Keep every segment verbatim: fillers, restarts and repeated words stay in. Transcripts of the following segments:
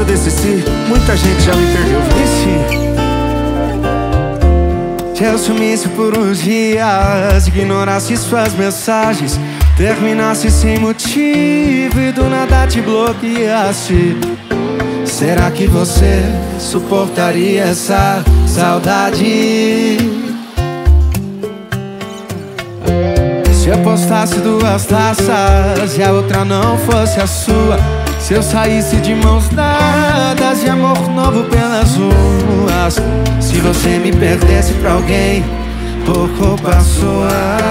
causa desse si, muita gente já me perdeu. Vici. Se eu sumisse por uns dias, ignorasse suas mensagens, terminasse sem motivo e do nada te bloqueasse, será que você suportaria essa saudade? Se eu postasse duas taças e a outra não fosse a sua, se eu saísse de mãos dadas de amor novo pelas ruas, se você me perdesse pra alguém por culpa sua,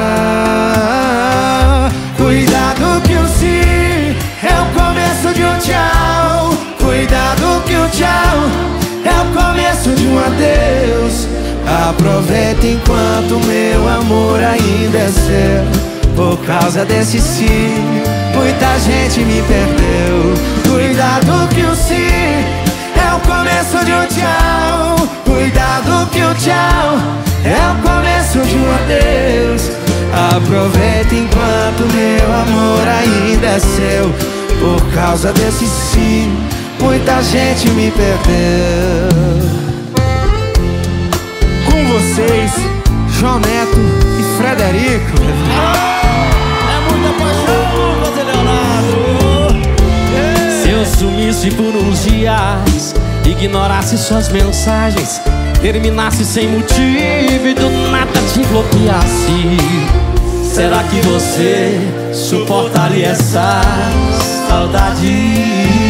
cuidado que o sim é o começo de um tchau. Cuidado que o tchau é o começo de um adeus. Aproveita enquanto meu amor ainda é seu. Por causa desse sim, muita gente me perdeu. Cuidado que o sim é o começo de um tchau. Cuidado que o tchau é o começo de um adeus. Aproveita enquanto meu amor ainda é seu. Por causa desse sim, muita gente me perdeu. Com vocês, João Neto e Frederico. É muita paixão, Lucas Leonardo. Se eu sumisse por uns dias, ignorasse suas mensagens, terminasse sem motivo e do nada te bloqueasse, será que você suportaria essa saudade?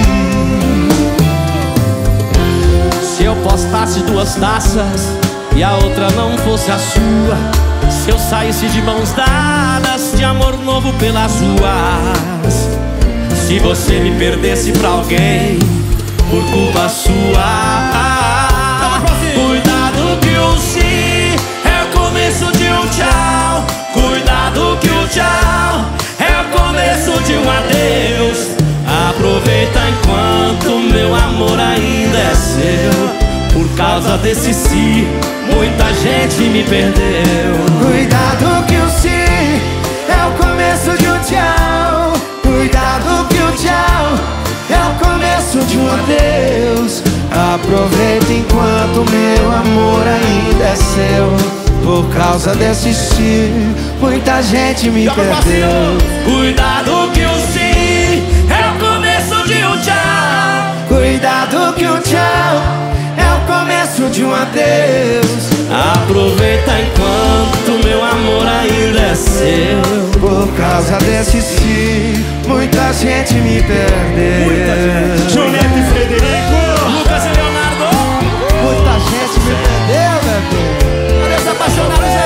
Se eu postasse duas taças e a outra não fosse a sua, se eu saísse de mãos dadas de amor novo pelas ruas, se você me perdesse pra alguém por culpa sua, cuidado que o sim é o começo de um tchau. Cuidado que o tchau é o começo de um adeus. Aproveita enquanto meu amor ainda é seu. Por causa desse sim, muita gente me perdeu. Cuidado que o sim é o começo de um tchau. Cuidado que o tchau é o começo de um adeus. Aproveita enquanto meu amor ainda é seu. Por causa desse sim, muita gente me perdeu. Cuidado que o sim é o começo de um tchau. Cuidado que o tchau é o começo de um adeus. Aproveita enquanto meu amor ainda é seu. Por causa desse sim, muita gente me perdeu. João Neto e Frederico, Lucas e Leonardo. Muita gente me perdeu, bebê. Cadê os apaixonados aí?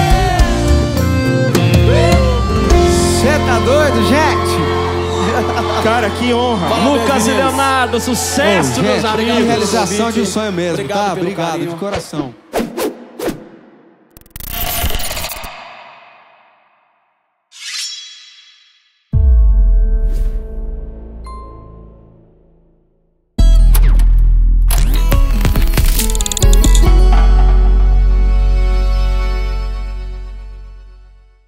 Cê tá doido, gente? cara, que honra. Lucas e Leonardo, sucesso, Ô, meus gente, amigos. realização de um sonho mesmo, Obrigado tá? pelo Obrigado, carinho. de coração.